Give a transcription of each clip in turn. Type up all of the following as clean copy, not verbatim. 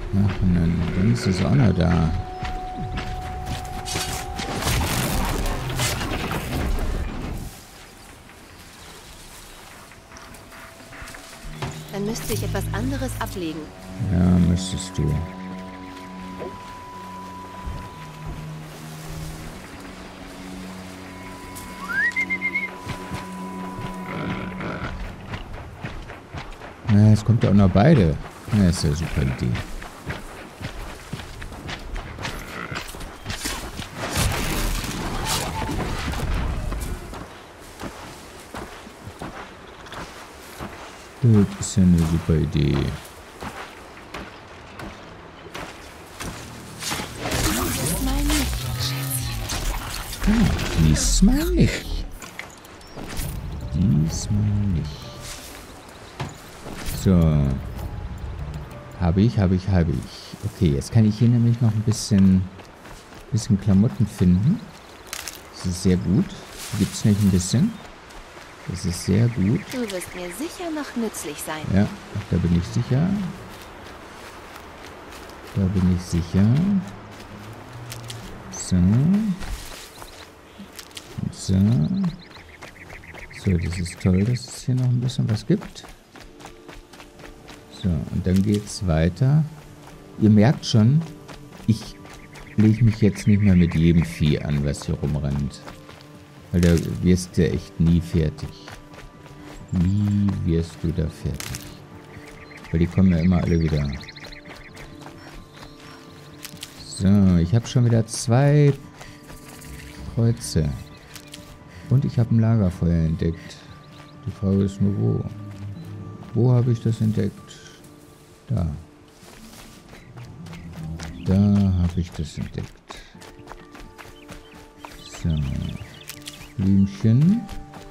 Ach, und dann ist es auch noch da. Dann müsste ich etwas anderes ablegen. Ja, müsstest du. Na, jetzt kommt ja auch noch beide. Na, ist ja eine super Idee. Das ist ja eine super Idee. Diesmal nicht, Schätzchen. Ja, diesmal nicht. Diesmal nicht. So. Habe ich. Okay, jetzt kann ich hier nämlich noch ein bisschen Klamotten finden. Das ist sehr gut. Gibt es nicht ein bisschen. Das ist sehr gut. Du wirst mir sicher noch nützlich sein. Ja, da bin ich sicher. Da bin ich sicher. So. So. So, das ist toll, dass es hier noch ein bisschen was gibt. So, und dann geht's weiter. Ihr merkt schon, ich lege mich jetzt nicht mehr mit jedem Vieh an, was hier rumrennt. Weil da wirst du echt nie fertig. Nie wirst du da fertig. Weil die kommen ja immer alle wieder. So, ich habe schon wieder 2 Kreuze. Und ich habe ein Lagerfeuer entdeckt. Die Frage ist nur wo. Wo habe ich das entdeckt? Da. Da habe ich das entdeckt. So. Blümchen.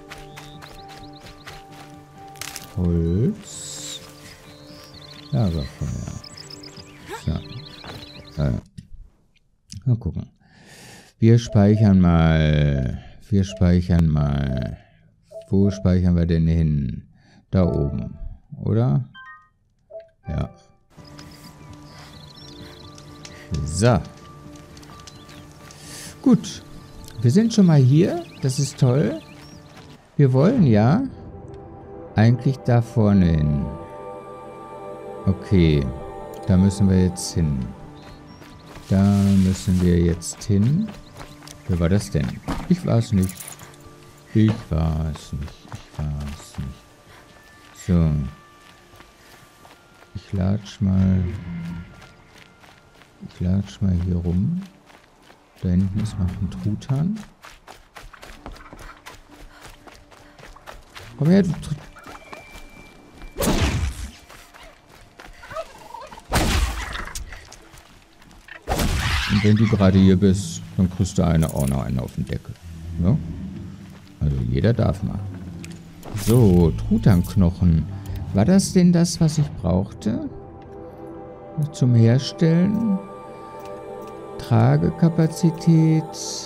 Holz. Lagerfeuer. So. Mal gucken. Wir speichern mal. Wo speichern wir denn hin? Da oben. Oder? Ja. So. Gut. Wir sind schon mal hier. Das ist toll. Wir wollen ja eigentlich da vorne hin. Okay. Da müssen wir jetzt hin. Da müssen wir jetzt hin. Wer war das denn? Ich war es nicht. So. Ich latsch mal hier rum. Da hinten ist noch ein Truthahn. Komm her, du Und wenn du gerade hier bist, dann kriegst du auch noch eine auf den Deckel. Ja? Also jeder darf mal. So, Truthahnknochen. War das denn das, was ich brauchte? Zum Herstellen? Tragekapazität?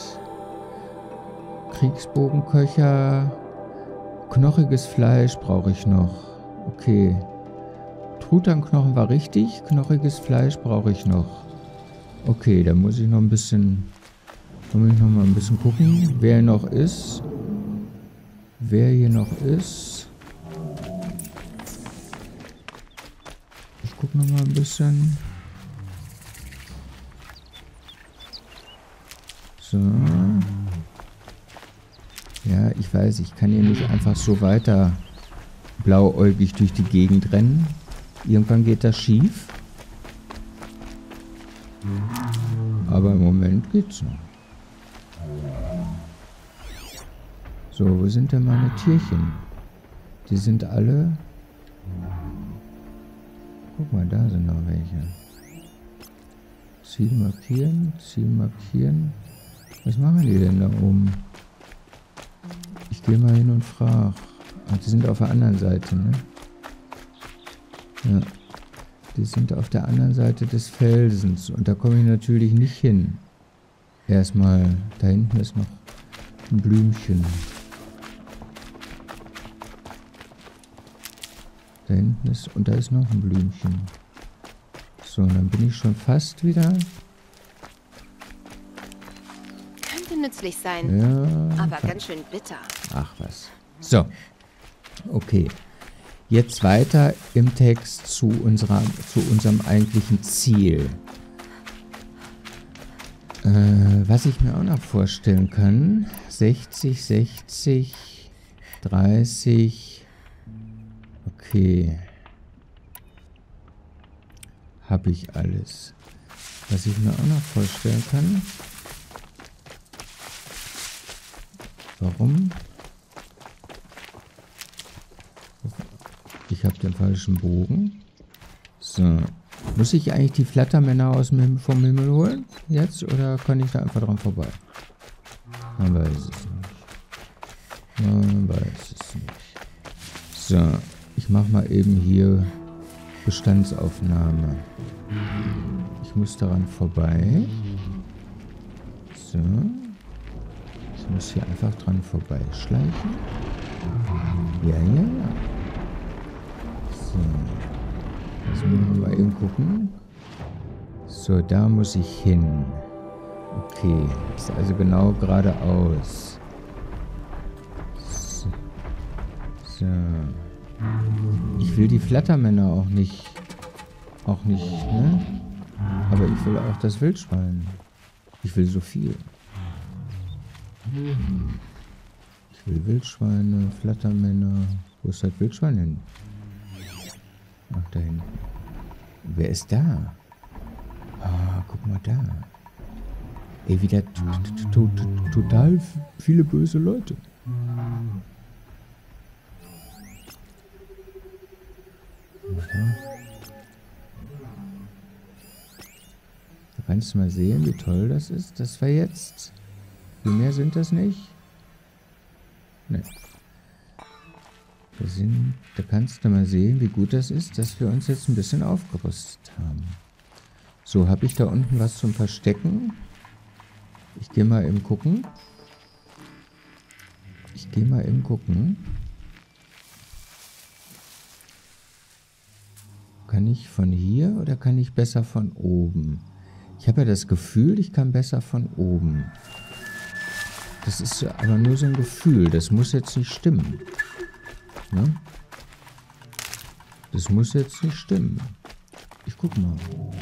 Kriegsbogenköcher? Knochiges Fleisch brauche ich noch. Okay. Truthahnknochen war richtig. Knochiges Fleisch brauche ich noch. Okay, da muss ich noch ein bisschen... mal ein bisschen gucken, wer hier noch ist. Ich gucke noch mal ein bisschen. So. Ja, ich weiß, ich kann hier nicht einfach so weiter blauäugig durch die Gegend rennen. Irgendwann geht das schief. Aber im Moment geht's noch. So, wo sind denn meine Tierchen? Die sind alle... Guck mal, da sind noch welche. Ziel markieren. Was machen die denn da oben? Ich gehe mal hin und frage. Ach, die sind auf der anderen Seite, ne? Ja. Die sind auf der anderen Seite des Felsens. Und da komme ich natürlich nicht hin. Erstmal, da hinten ist noch ein Blümchen. Da hinten ist, und da ist noch ein Blümchen. So, und dann bin ich schon fast wieder. Könnte nützlich sein, Ja. aber ganz schön bitter. Ach was. So. Okay. Jetzt weiter im Text zu unserem eigentlichen Ziel. Was ich mir auch noch vorstellen kann, 60, 60, 30, okay, habe ich alles. Was ich mir auch noch vorstellen kann, warum? Ich habe den falschen Bogen. So. Muss ich eigentlich die Flattermänner vom Himmel holen? Jetzt? Oder kann ich da einfach dran vorbei? Man weiß es nicht. Man weiß es nicht. So. Ich mache mal eben hier Bestandsaufnahme. Ich muss daran vorbei. So. Ich muss hier einfach dran vorbeischleichen. Ja, ja, ja. So. Müssen wir mal eben gucken. So, da muss ich hin. Okay, ist also genau geradeaus. So. So. Ich will die Flattermänner auch nicht, ne? Aber ich will auch das Wildschwein. Ich will so viel. Ich will Wildschweine, Flattermänner. Wo ist das Wildschwein hin? Ach, da hinten. Wer ist da? Ah, guck mal da. Ey, wieder total viele böse Leute. Da kannst du mal sehen, wie toll das ist. Das war jetzt. Wie mehr sind das nicht? Ne. Da kannst du mal sehen, wie gut das ist, dass wir uns jetzt ein bisschen aufgerüstet haben. So, habe ich da unten was zum Verstecken? Ich gehe mal eben gucken. Kann ich von hier oder kann ich besser von oben? Ich habe ja das Gefühl, ich kann besser von oben. Das ist aber nur so ein Gefühl. Das muss jetzt nicht stimmen. Ne? Das muss jetzt nicht stimmen. Ich guck mal.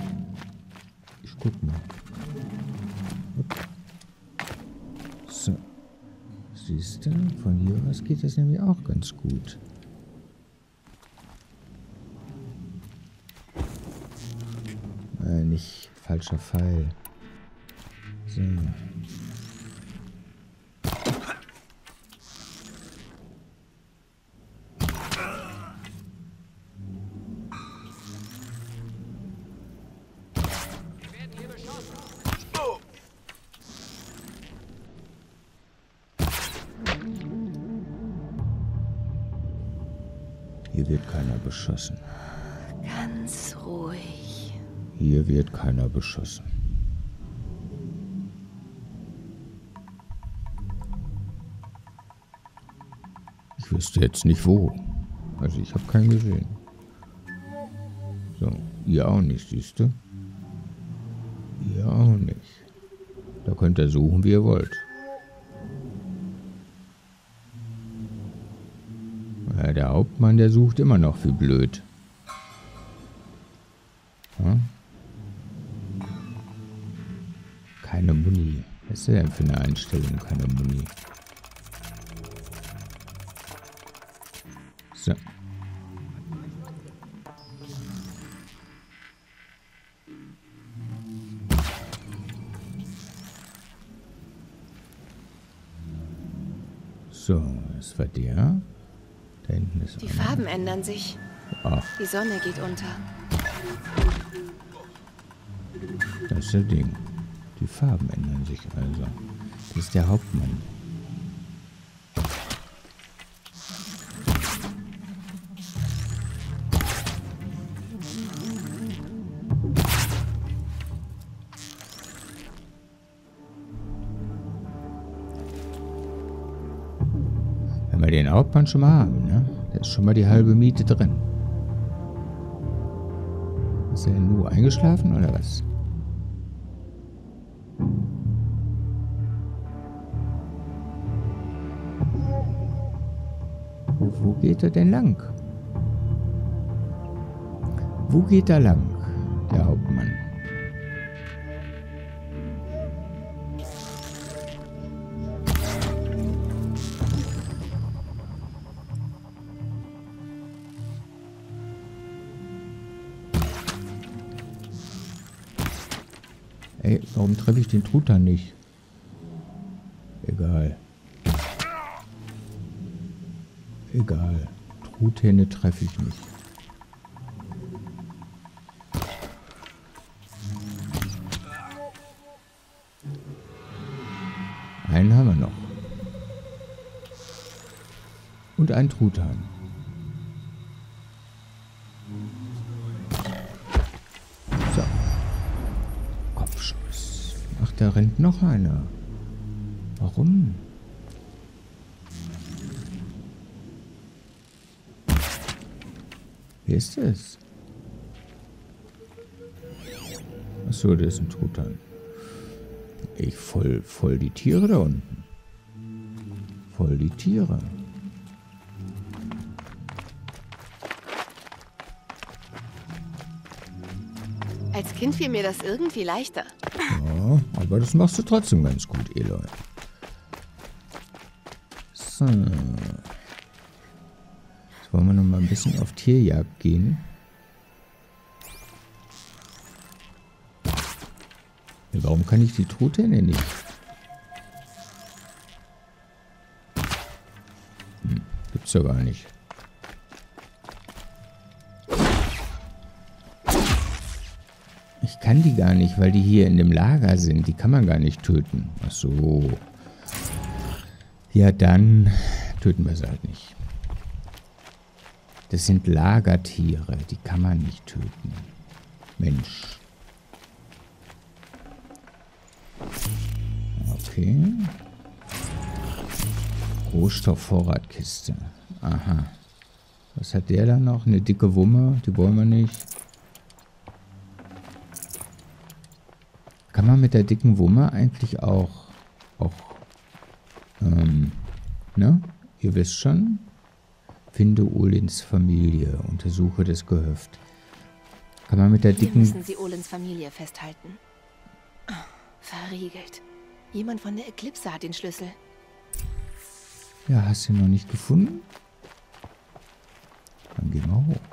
Okay. So. Siehst du, von hier aus geht das nämlich auch ganz gut. Nicht falscher Pfeil. So. Hier wird keiner beschossen. Ganz ruhig. Hier wird keiner beschossen. Ich wüsste jetzt nicht wo. Also ich habe keinen gesehen. So, ihr auch nicht, siehst du? Ihr auch nicht. Da könnt ihr suchen, wie ihr wollt. Ja, der Hauptmann, der sucht immer noch wie blöd. Ja? Keine Muni. Was ist denn für eine Einstellung? Keine Muni. So. So, das war der. Da hinten ist Die einer. Farben ändern sich. Ach, Die Sonne geht unter. das ist der Ding. Die Farben ändern sich also. Das ist der Hauptmann. Wenn wir den Hauptmann schon mal haben, ne? Da ist schon mal die halbe Miete drin. Ist er nur eingeschlafen oder was? Wo geht er denn lang? Wo geht er lang, der Hauptmann? Ey, warum treffe ich den Truthahn nicht? Egal. Egal. Truthähne treffe ich nicht. Einen haben wir noch. Und ein Truthahn. So. Kopfschuss. Ach, da rennt noch einer. Warum? Wer ist das? Achso, der ist ein Truthahn. Ich voll die Tiere da unten. Voll die Tiere. Als Kind fiel mir das irgendwie leichter. Ja, aber das machst du trotzdem ganz gut, Eloy. So. Jetzt wollen wir noch mal ein bisschen auf Tierjagd gehen. Ja, warum kann ich die Truthähne nicht? Gibt's ja gar nicht. Ich kann die gar nicht, weil die hier in dem Lager sind. Die kann man gar nicht töten. Ach so. Ja, dann töten wir sie halt nicht. Das sind Lagertiere. Die kann man nicht töten. Mensch. Okay. Rohstoffvorratkiste. Aha. Was hat der da noch? Eine dicke Wumme. Die wollen wir nicht. Kann man mit der dicken Wumme eigentlich auch ne? Ihr wisst schon. Finde Olins Familie. Untersuche das Gehöft. Kann man mit der dicken... Wir müssen sie Olins Familie festhalten. Oh, verriegelt. Jemand von der Eklipse hat den Schlüssel. Ja, hast du ihn noch nicht gefunden? Dann gehen wir hoch.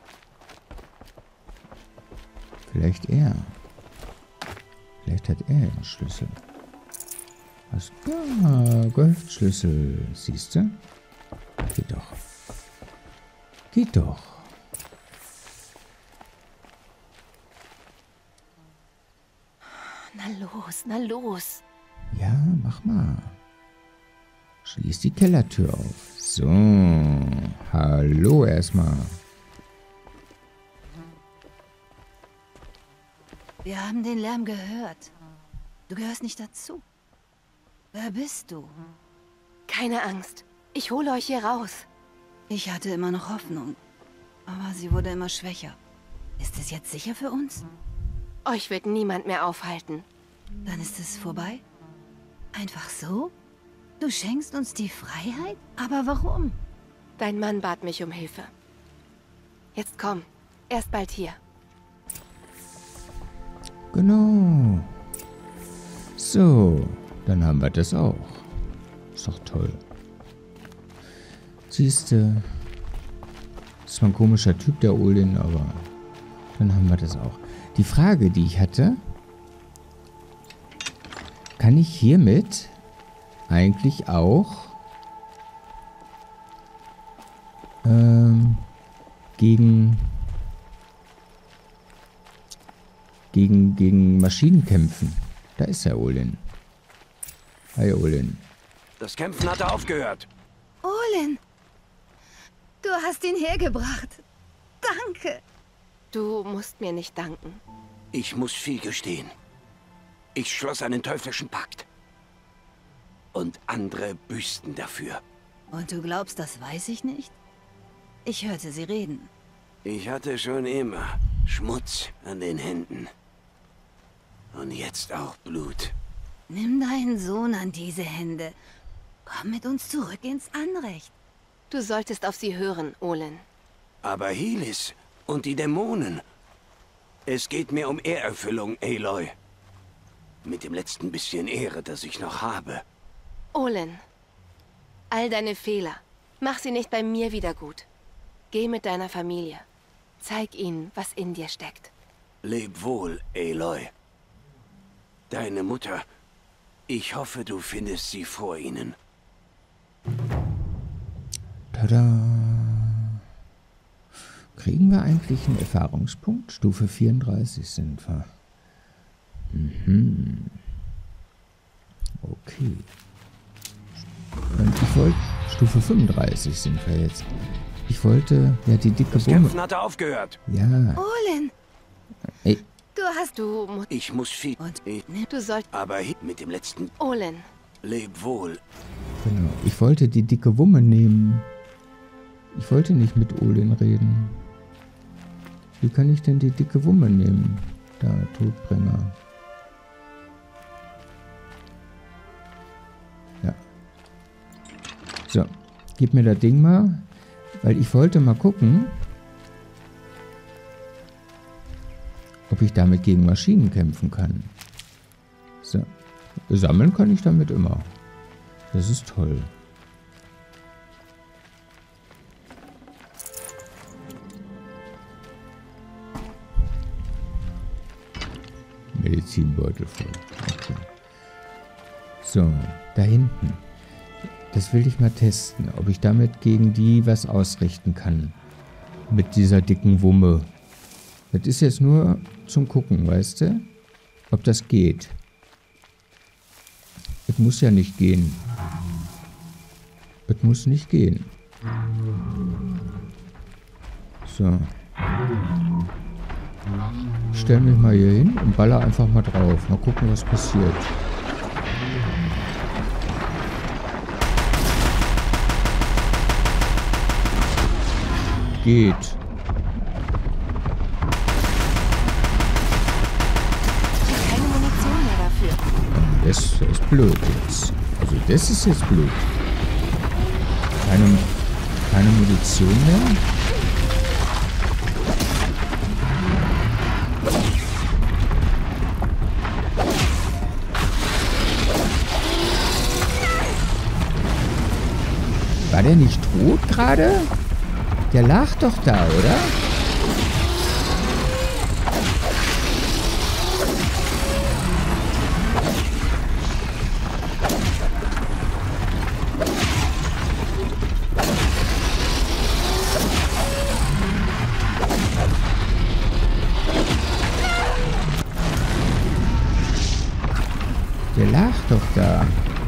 Vielleicht er. Vielleicht hat er den Schlüssel. Was? Ja, Gehöftschlüssel. Siehst du? Geht doch. Geht doch. Na los, na los. Ja, mach mal. Schließ die Kellertür auf. So. Hallo erstmal. Wir haben den Lärm gehört. Du gehörst nicht dazu. Wer bist du? Keine Angst. Ich hole euch hier raus. Ich hatte immer noch Hoffnung. Aber sie wurde immer schwächer. Ist es jetzt sicher für uns? Euch wird niemand mehr aufhalten. Dann ist es vorbei? Einfach so? Du schenkst uns die Freiheit? Aber warum? Dein Mann bat mich um Hilfe. Jetzt komm. Er ist bald hier. Genau. So, dann haben wir das auch. Ist doch toll. Siehste, das ist mal ein komischer Typ, der Olin, aber dann haben wir das auch. Die Frage, die ich hatte, kann ich hiermit eigentlich auch gegen Maschinen kämpfen? Da ist der Olin. Hi, Olin. Das Kämpfen hat aufgehört. Olin! Du hast ihn hergebracht. Danke. Du musst mir nicht danken. Ich muss viel gestehen. Ich schloss einen teuflischen Pakt. Und andere büßten dafür. Und du glaubst, das weiß ich nicht? Ich hörte sie reden. Ich hatte schon immer Schmutz an den Händen. Und jetzt auch Blut. Nimm deinen Sohn an diese Hände. Komm mit uns zurück ins Anrecht. Du solltest auf sie hören, Olin. Aber Helis und die Dämonen. Es geht mir um Ehrerfüllung, Aloy. Mit dem letzten bisschen Ehre, das ich noch habe. Olin, all deine Fehler, mach sie nicht bei mir wieder gut. Geh mit deiner Familie. Zeig ihnen, was in dir steckt. Leb wohl, Aloy. Deine Mutter. Ich hoffe, du findest sie vor ihnen. Tada! Kriegen wir eigentlich einen Erfahrungspunkt? Stufe 34 sind wir. Okay. Und ich wollte... Stufe 35 sind wir jetzt. Ich wollte ja die dicke Das Wumme... Kämpfen hatte aufgehört. Ja. Olin, Ey, Du Ich muss viel... Und Du sollst... Aber mit dem letzten... Olin, Leb wohl. genau. Ich wollte die dicke Wumme nehmen. Ich wollte nicht mit Olin reden. Wie kann ich denn die dicke Wumme nehmen? Da, Todbringer. Ja. So, gib mir das Ding mal. Weil ich wollte mal gucken, ob ich damit gegen Maschinen kämpfen kann. So. Sammeln kann ich damit immer. Das ist toll. Medizinbeutel voll. Okay. So, da hinten. Das will ich mal testen, ob ich damit gegen die was ausrichten kann. Mit dieser dicken Wumme. Das ist jetzt nur zum Gucken, weißt du? Ob das geht. Es muss ja nicht gehen. Es muss nicht gehen. So. Ich stelle mich mal hier hin und baller einfach mal drauf. Mal gucken, was passiert. Geht. keine Munition mehr dafür. Das ist blöd jetzt. Also das ist jetzt blöd. Keine Munition mehr. War der nicht tot gerade? Der lag doch da, oder? Der lag doch da.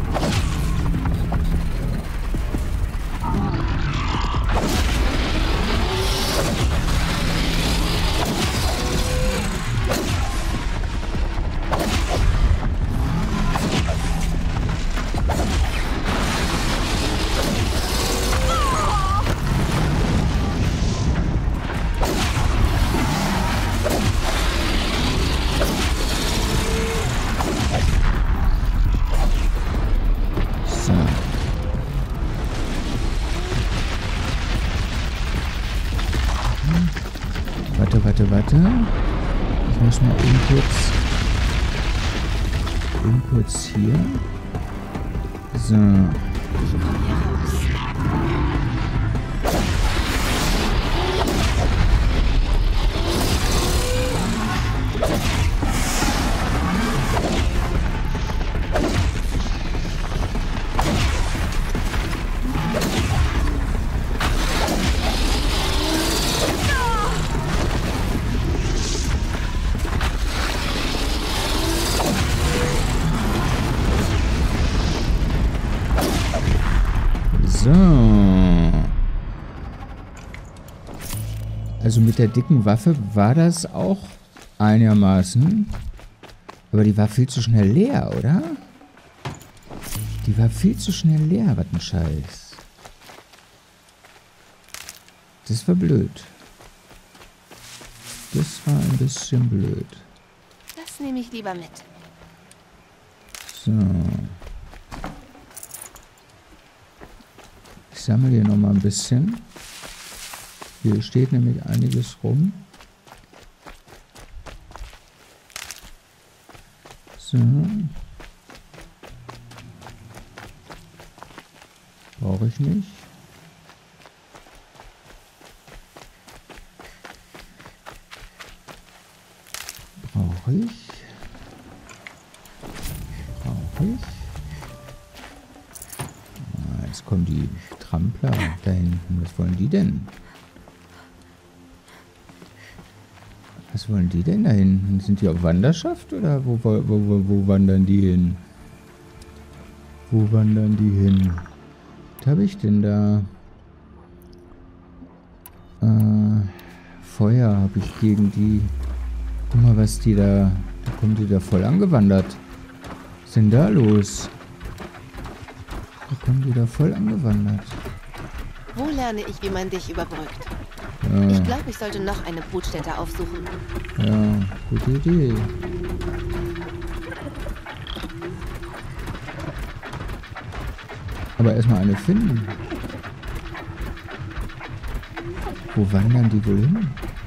So. Warte. Ich muss mal eben kurz hier. So. So. Also mit der dicken Waffe war das auch einigermaßen. Aber die war viel zu schnell leer, oder? Die war viel zu schnell leer, was ein Scheiß. Das war blöd. Das war ein bisschen blöd. Das nehme ich lieber mit. So. Ich sammle hier nochmal ein bisschen. Hier steht nämlich einiges rum. So. Brauche ich nicht. Brauche ich. Ah, jetzt kommen die Trampler da hinten. Was wollen die denn? Was wollen die denn da hinten? Sind die auf Wanderschaft oder wo wandern die hin? Wo wandern die hin? Was habe ich denn da? Feuer habe ich gegen die. Guck mal, was die da... Da kommen die da voll angewandert. Was ist denn da los? Da kommen die da voll angewandert. Wo lerne ich, wie man dich überbrückt? Ja, Ich glaube, ich sollte noch eine Brutstätte aufsuchen. ja, gute Idee. Aber erstmal eine finden. Wo wandern die wohl hin?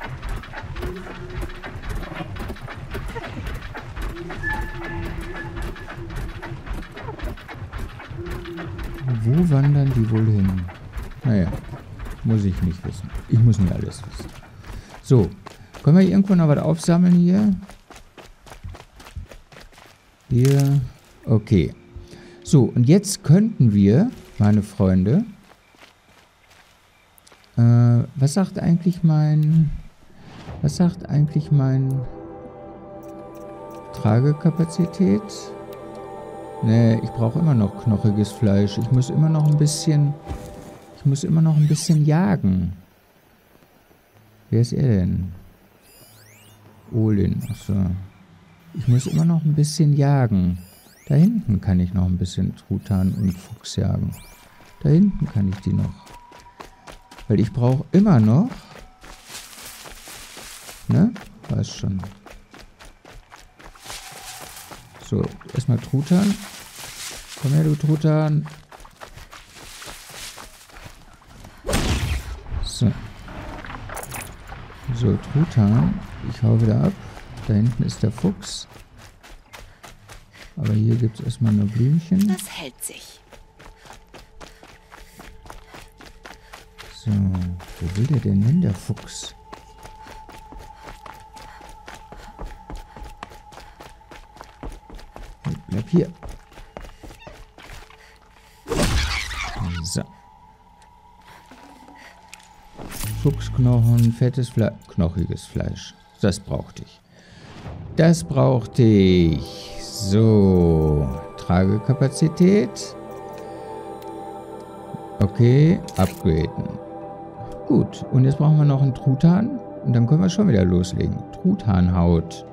Wo wandern die wohl hin? Naja, muss ich nicht wissen. Ich muss nicht alles wissen. So, können wir irgendwo noch was aufsammeln hier? Hier, okay. So, und jetzt könnten wir, meine Freunde, was sagt eigentlich mein Tragekapazität? Nee, ich brauche immer noch knochiges Fleisch. Ich muss immer noch ein bisschen jagen. Wer ist er denn? Olin, achso. Ich muss immer noch ein bisschen jagen. Da hinten kann ich noch ein bisschen Truthahn und Fuchs jagen. Da hinten kann ich die noch. Weil ich brauche immer noch... Ne? Weiß schon. So, erstmal Truthahn. Komm her, du Truthahn. So. So, Truthahn. Ich hau wieder ab. Da hinten ist der Fuchs. Aber hier gibt es erstmal nur Blümchen. Das hält sich. So, wo will der denn hin, der Fuchs? Hey, bleib hier. So. Fuchsknochen, fettes Fleisch, knochiges Fleisch. Das brauchte ich. Das brauchte ich. So, Tragekapazität. Okay, upgraden. Gut, und jetzt brauchen wir noch einen Truthahn. Und dann können wir schon wieder loslegen. Truthahnhaut.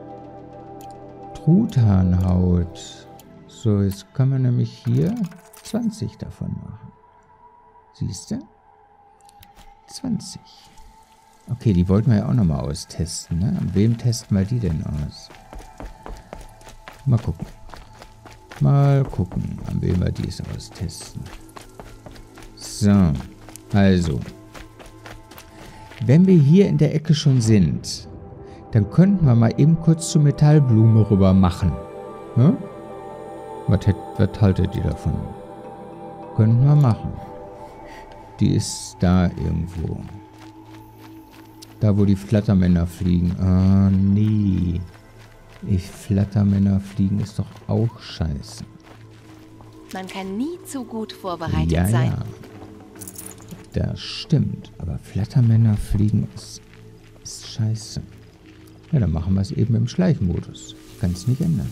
Truthahnhaut. So, jetzt können wir nämlich hier 20 davon machen. Siehst du? 20. Okay, die wollten wir ja auch nochmal austesten, ne? An wem testen wir die denn aus? Mal gucken. Mal gucken, an wem wir dies austesten. So, also. Wenn wir hier in der Ecke schon sind, dann könnten wir mal eben kurz zur Metallblume rüber machen. Ne? Was haltet ihr davon? Könnten wir machen. Die ist da irgendwo. Da, wo die Flattermänner fliegen. Ah, nee. Flattermänner fliegen ist doch auch scheiße. Man kann nie zu gut vorbereitet sein. Ja. Das stimmt. Aber Flattermänner fliegen ist scheiße. Ja, dann machen wir es eben im Schleichmodus. Ich kann es nicht ändern.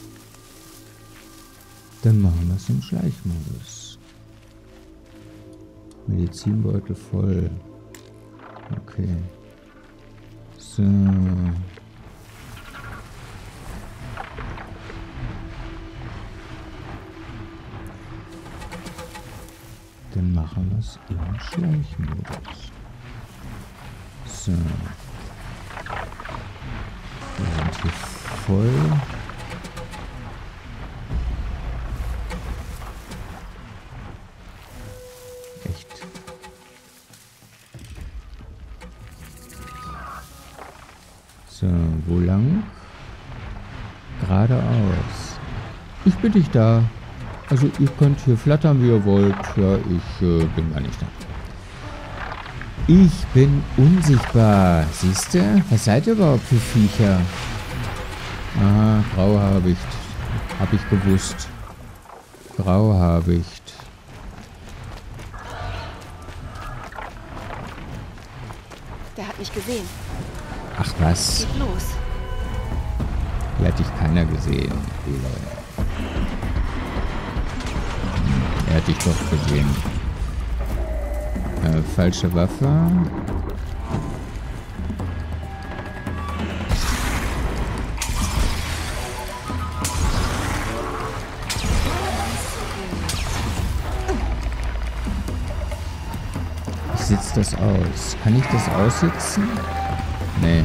Dann machen wir es im Schleichmodus. Medizinbeutel voll. Okay. So. Dann machen wir es im Schleichmodus. So. Wir sind hier voll. Echt. So, wo lang? Geradeaus. Ich bin nicht da. Also ihr könnt hier flattern, wie ihr wollt. Ja, ich bin gar nicht da. Ich bin unsichtbar. Siehst du? Was seid ihr überhaupt für Viecher? Aha, Grauhabicht. Hab ich gewusst. Grauhabicht. Der hat mich gesehen. Ach was. Geht los. Hier hat dich keiner gesehen. Aloy. Er hat dich doch gesehen. Falsche Waffe. Ich sitze das aus. Kann ich das aussitzen? Nee.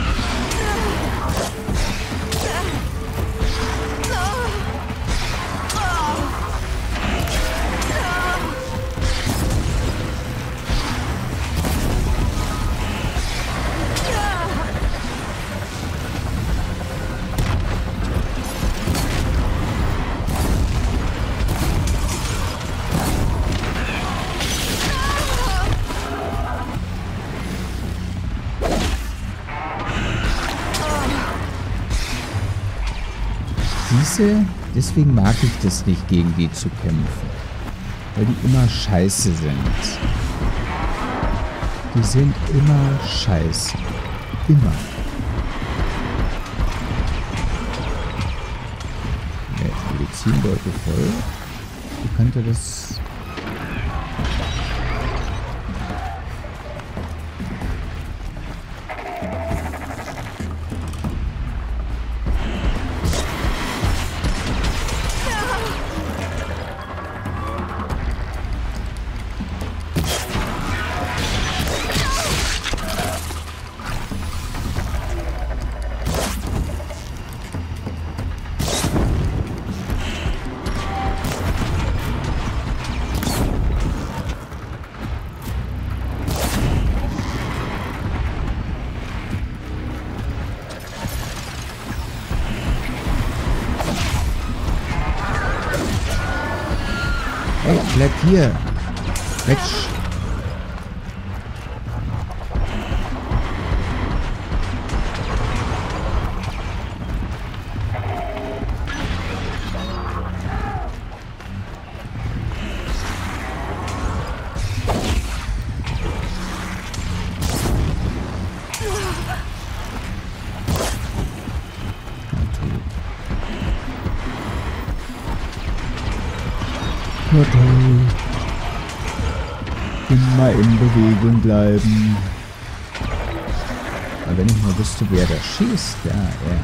Siehste, deswegen mag ich das nicht, gegen die zu kämpfen. Weil die immer scheiße sind. Die sind immer scheiße. Immer. Ja, Medizinbeutel voll. Wie könnte das... Hey, bleib hier. Quetsch. Na toll. Immer in Bewegung bleiben. Aber wenn ich mal wüsste, wer da schießt, ja, er.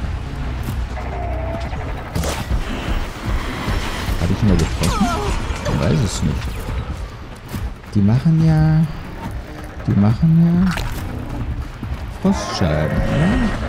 Habe ich ihn mal getroffen? Ich weiß es nicht. Die machen ja Frostscheiben, oder?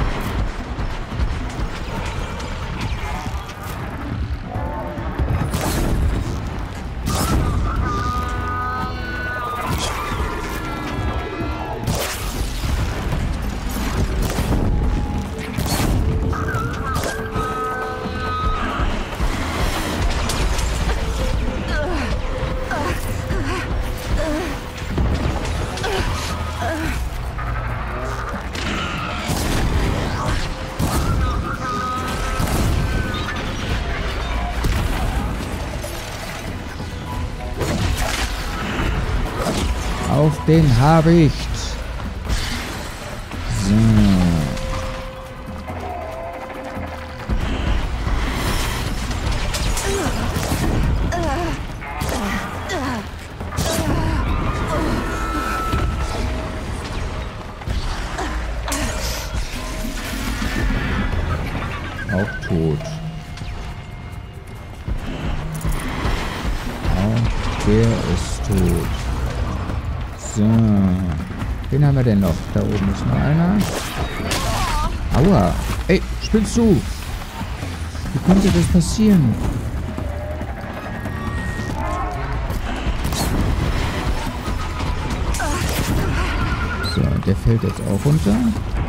Auf den Habicht. So. Auch tot. Auch der ist tot. So. Wen haben wir denn noch? Da oben ist noch einer. Aua. Ey, spinnst du? Wie konnte das passieren? So, der fällt jetzt auch runter.